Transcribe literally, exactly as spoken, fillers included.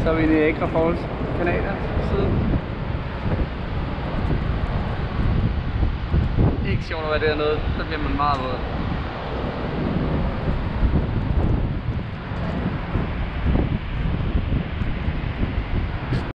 Så er vi inde i Niagara Falls, Canada side. Ikke sjovt at være dernede, der bliver man meget våd.